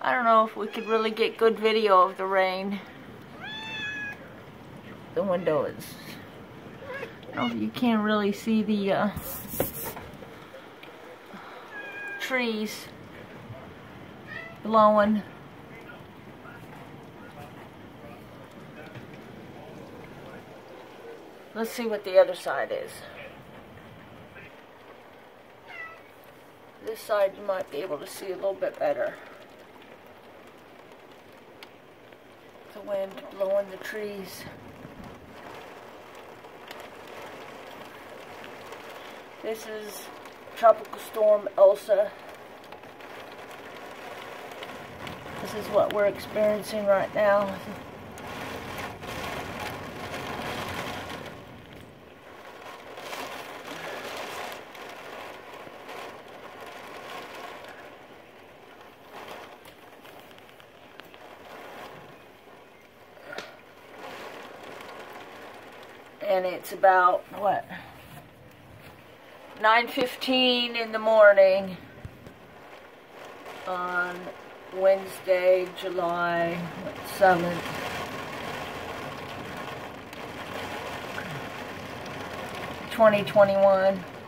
I don't know if we could really get good video of the rain. The window is... I don't know if you can really see the trees blowing. Let's see what the other side is. This side you might be able to see a little bit better. The wind blowing the trees. This is Tropical Storm Elsa. This is what we're experiencing right now. And it's about, what, 9:15 in the morning on Wednesday, July 7th. (2021).